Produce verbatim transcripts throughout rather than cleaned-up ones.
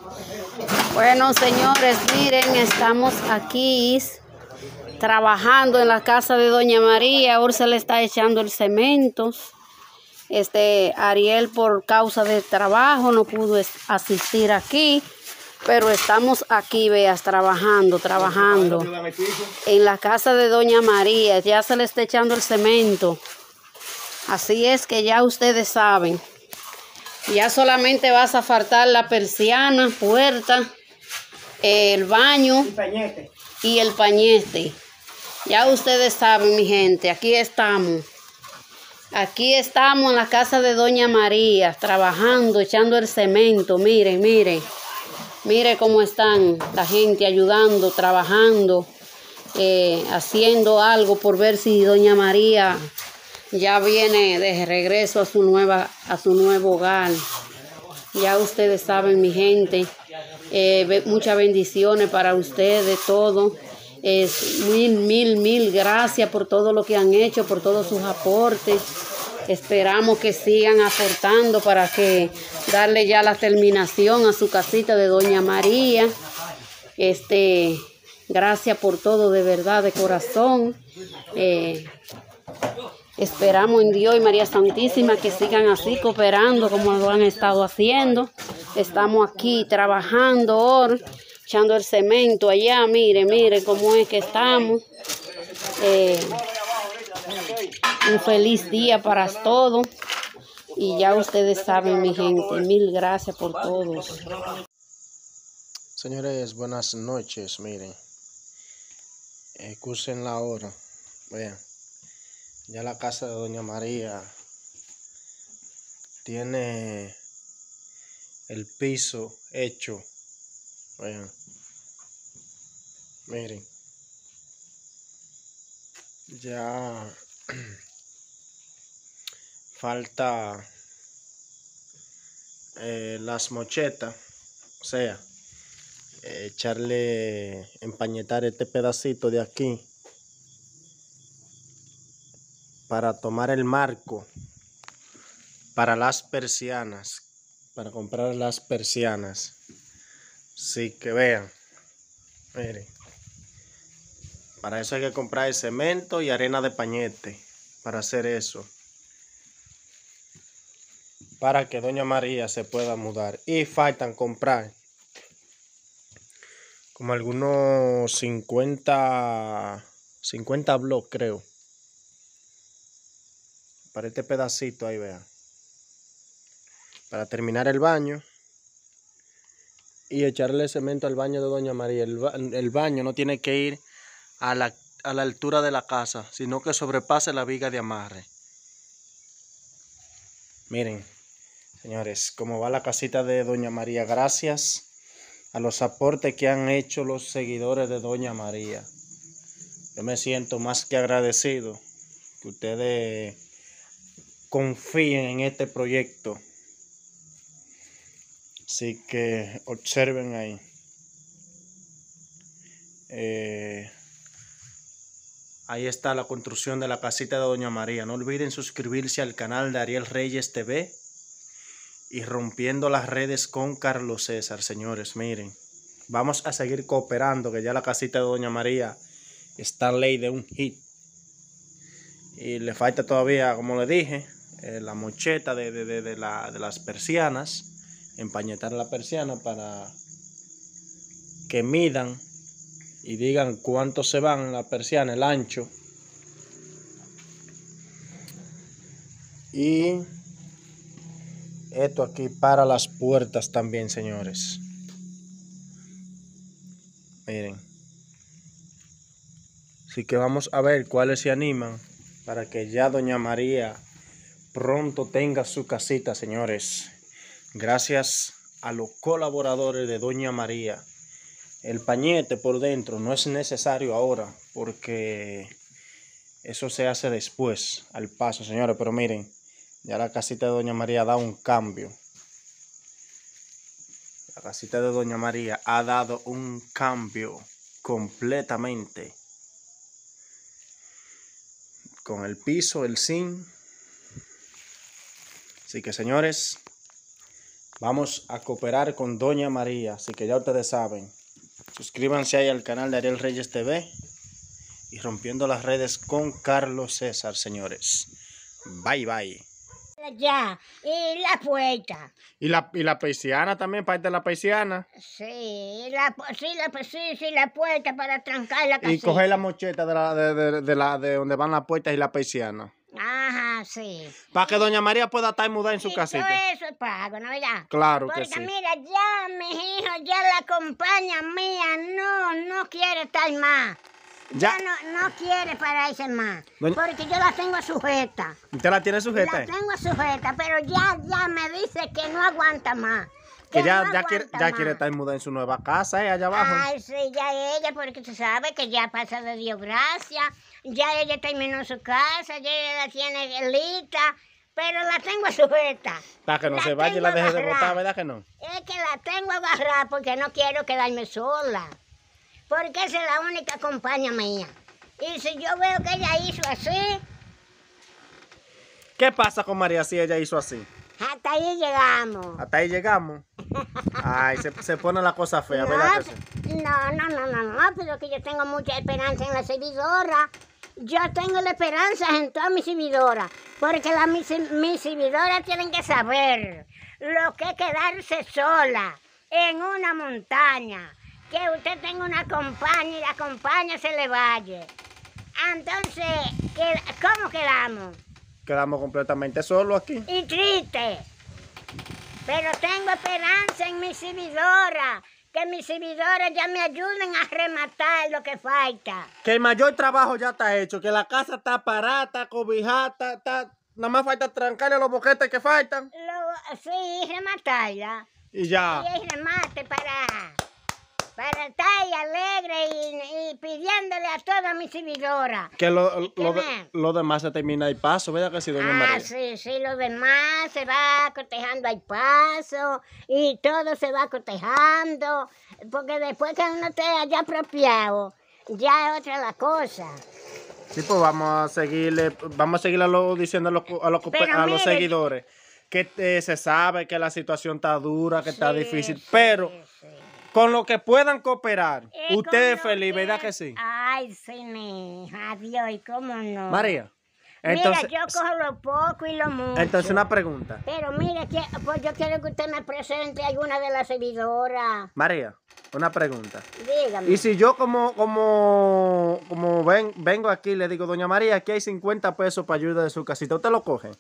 Bueno, señores, miren, estamos aquí trabajando en la casa de doña María. Ahora se le está echando el cemento. Este, Ariel, por causa del trabajo, no pudo asistir aquí, pero estamos aquí, veas, trabajando, trabajando en la casa de doña María. Ya se le está echando el cemento. Así es que ya ustedes saben. Ya solamente vas a faltar la persiana, puerta, el baño y, pañete. y el pañete. Ya ustedes saben, mi gente, aquí estamos. Aquí estamos en la casa de doña María, trabajando, echando el cemento. Miren, miren. Miren cómo están la gente ayudando, trabajando, eh, haciendo algo por ver si doña María ya viene de regreso a su nueva, a su nuevo hogar. Ya ustedes saben, mi gente, eh, muchas bendiciones para ustedes, todo. Es mil, mil, mil gracias por todo lo que han hecho, por todos sus aportes. Esperamos que sigan aportando para que darle ya la terminación a su casita de doña María. Este, gracias por todo, de verdad, de corazón. Eh, Esperamos en Dios y María Santísima que sigan así cooperando como lo han estado haciendo. Estamos aquí trabajando ahora, echando el cemento allá. Mire, mire cómo es que estamos. Eh, un feliz día para todos. Y ya ustedes saben, mi gente, mil gracias por todos. Señores, buenas noches. Miren, excusen la hora. Vean. Ya la casa de doña María tiene el piso hecho. Vean. Miren. Ya falta eh, las mochetas. O sea, eh, echarle, empañetar este pedacito de aquí para tomar el marco para las persianas, para comprar las persianas. Sí, que vean, miren, para eso hay que comprar el cemento y arena de pañete, para hacer eso, para que doña María se pueda mudar. Y faltan comprar como algunos cincuenta, cincuenta bloques, creo, para este pedacito ahí, vean, para terminar el baño y echarle cemento al baño de doña María. El, ba el baño no tiene que ir a la, a la altura de la casa, sino que sobrepase la viga de amarre. Miren, señores, cómo va la casita de doña María. Gracias a los aportes que han hecho los seguidores de doña María. Yo me siento más que agradecido que ustedes confíen en este proyecto. Así que observen ahí. Eh, ahí está la construcción de la casita de doña María. No olviden suscribirse al canal de Ariel Reyes T V y rompiendo las redes con Carlos César. Señores, miren, vamos a seguir cooperando, que ya la casita de doña María está ley de un hit. Y le falta todavía, como le dije, eh, la mocheta de, de, de, de, la, de las persianas, empañetar la persiana para que midan y digan cuánto se van la persiana, el ancho. Y esto aquí para las puertas también, señores. Miren. Así que vamos a ver cuáles se animan para que ya doña María pronto tenga su casita, señores. Gracias a los colaboradores de doña María. El pañete por dentro no es necesario ahora porque eso se hace después, al paso, señores. Pero miren, ya la casita de doña María da un cambio. La casita de doña María ha dado un cambio completamente. Con el piso, el zinc. Así que, señores, Vamos a cooperar con Doña María, así que ya ustedes saben. Suscríbanse ahí al canal de Ariel Reyes T V y Rompiendo las Redes con Carlos César, señores. Bye, bye. Ya, y la puerta. ¿Y la, y la persiana también, parte de la persiana? Sí, la, sí, la, sí, sí, la puerta para trancar la casita. Y coger la mocheta de, la, de, de, de, la, de donde van las puertas y la persiana. Ajá, sí. Para que Doña María pueda estar mudada en su y casita. todo eso es pago, ¿no verdad? Claro Porque que sí. mira, ya, mis hijos, ya la compañía mía no, no quiere estar más. Ya, ya no, no quiere pararse más. Doña... Porque yo la tengo sujeta. ¿Usted la tiene sujeta? La tengo sujeta, pero ya, ya me dice que no aguanta más. Que, que ya, no ya, quiere, ya quiere estar mudada en su nueva casa, ¿eh? Allá abajo. Ay, sí, ya ella, porque tú sabes que ya pasa de Dios gracias. Ya ella terminó su casa, ya ella la tiene lista, pero la tengo sujeta. Para que no la se vaya y la deje de botar, ¿verdad que no? Es que la tengo agarrada porque no quiero quedarme sola. Porque esa es la única compañía mía. Y si yo veo que ella hizo así... ¿Qué pasa con María si ella hizo así? Hasta ahí llegamos. Hasta ahí llegamos. Ay, se, se pone la cosa fea, no, ¿verdad que sí? No, no, no, no, no, pero que yo tengo mucha esperanza en la servidora. Yo tengo la esperanza en toda mi servidora. Porque las mis, mis servidoras tienen que saber lo que es quedarse sola en una montaña. Que usted tenga una compañía y la compañía se le vaya. Entonces, ¿cómo quedamos? Quedamos completamente solos aquí. Y triste. Pero tengo esperanza en mi servidora. Que mis servidores ya me ayuden a rematar lo que falta. Que el mayor trabajo ya está hecho. Que la casa está parada, está cobijada, está, está... Nada más falta trancarle los boquetes que faltan. Lo, sí, rematarla. Y ya. Y el remate para... Para estar alegre y, y pidiéndole a toda mi servidora. Que lo, lo, de, lo demás se termina el paso, ¿verdad que sí, Doña ah, María? Ah, sí, sí, lo demás se va cotejando al paso y todo se va cotejando. Porque después que uno esté allá apropiado, ya es otra la cosa. Sí, pues vamos a seguirle, vamos a seguirle a lo, diciendo a los, a los, a los mire, seguidores que eh, se sabe que la situación está dura, que sí, está difícil, sí, pero... Sí. Con lo que puedan cooperar, eh, usted es feliz, que... ¿verdad que sí? Ay, sí, mi hija, Dios, ¿y cómo no? María, entonces... Mira, yo cojo lo poco y lo mucho. Entonces, una pregunta. Pero mire, que, pues yo quiero que usted me presente a alguna de las servidoras. María, una pregunta. Dígame. Y si yo como, como, como ven, vengo aquí y le digo, Doña María, aquí hay cincuenta pesos para ayuda de su casita, ¿usted lo coge?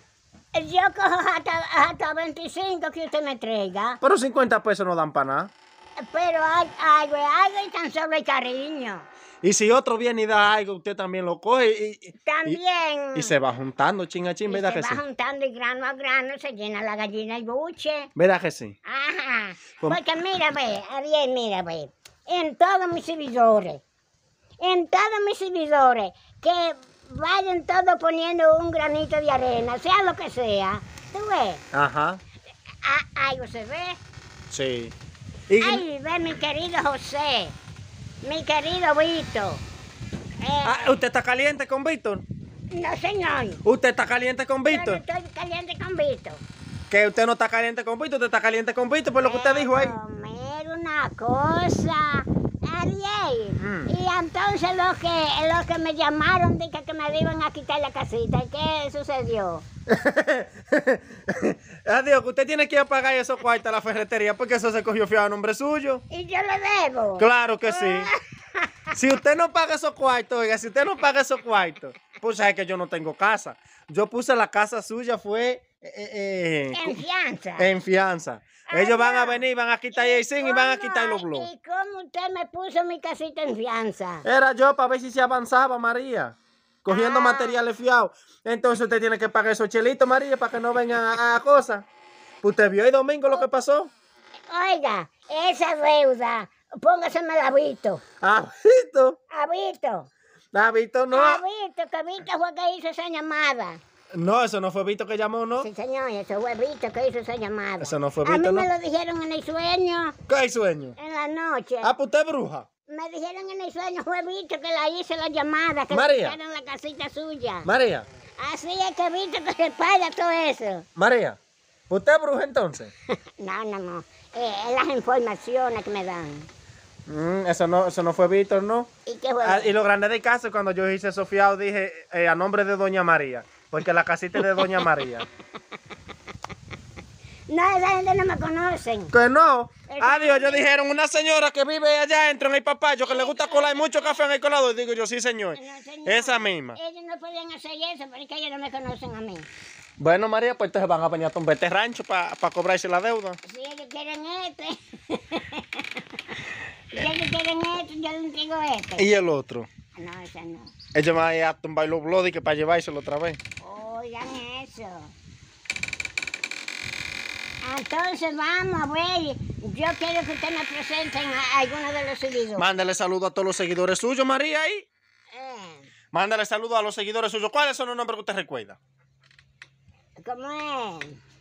Yo cojo hasta, hasta veinticinco que usted me traiga. Pero cincuenta pesos no dan para nada. Pero hay algo, algo y tan solo el cariño. Y si otro viene y da algo, usted también lo coge y... También. Y, y se va juntando, chin a chin, ¿verdad que sí? Se va juntando y grano a grano, se llena la gallina y buche. ¿Verdad que sí? Ajá. Pues, porque mira, ve, Ariel, mira, ve. En todos mis servidores, en todos mis servidores, que vayan todos poniendo un granito de arena, sea lo que sea. ¿Tú ves? Ajá. A, algo se ve. Sí. Y... Ay, ve mi querido José, mi querido Víctor. Eh, ah, ¿usted está caliente con Víctor? No, señor. ¿Usted está caliente con Víctor? Yo no estoy caliente con Víctor. Que usted no está caliente con Víctor, usted está caliente con Víctor por lo que usted dijo ahí. Mira una cosa, Ariel. Mm. Y entonces los que, los que me llamaron de que, que me iban a quitar la casita, ¿qué sucedió? Adiós, que usted tiene que ir a pagar esos cuartos a la ferretería porque eso se cogió fiado a nombre suyo. ¿Y yo le debo? Claro que sí. Si usted no paga esos cuartos, oiga, si usted no paga esos cuartos, pues sabe que yo no tengo casa. Yo puse la casa suya, fue... Eh, eh, en fianza. En fianza. Ay, ellos van a venir, van a quitar el zinc y van a quitar los blogs. ¿Y cómo usted me puso mi casita en fianza? Era yo para ver si se avanzaba, María. Cogiendo ah. materiales fiados. Entonces usted tiene que pagar esos chelitos, María, para que no vengan a, a cosas. ¿Usted vio el domingo lo que pasó? Oiga, esa deuda, póngaseme a Vito. ¿A Vito? A Vito. A Vito no. A Vito, que Vito fue que hizo esa llamada. No, eso no fue Vito que llamó, ¿no? Sí, señor, eso fue Vito que hizo esa llamada. Eso no fue Vito, ¿no? A mí ¿no? me lo dijeron en el sueño. ¿Qué sueño? En la noche. Ah, pues usted es bruja. Me dijeron en el sueño, fue Vito que la hizo la llamada, que María. le la casita suya. María. Así es que Vito que se paga todo eso. María. ¿Usted es bruja entonces? No, no, no. Eh, es las informaciones que me dan. Mm, eso, no, eso no fue Víctor, ¿no? ¿Y qué fue? Ah, y lo grande del caso, cuando yo hice Sofiao, dije eh, a nombre de Doña María, porque la casita es de Doña María. No, esa gente no me conocen. Que no. Esa Adiós, yo dijeron una señora que vive allá adentro en el papayo, que le gusta colar mucho café en el colador. Digo yo, sí, señor. No, señor. Esa misma. Ellos no pueden hacer eso porque ellos no me conocen a mí. Bueno, María, pues entonces van a venir a tomar este rancho para pa cobrarse la deuda. Si ellos quieren este. Si ellos quieren esto, yo les digo este. ¿Y el otro? No, ese no. Ellos van a ir a tumbar los bloody que para llevárselo otra vez. Oigan eso. Entonces vamos a ver. Yo quiero que ustedes me presenten a algunos de los seguidores. Mándale saludo a todos los seguidores suyos, María, ahí. Eh, Mándale saludo a los seguidores suyos. ¿Cuáles son los nombres que usted recuerda? ¿Cómo es?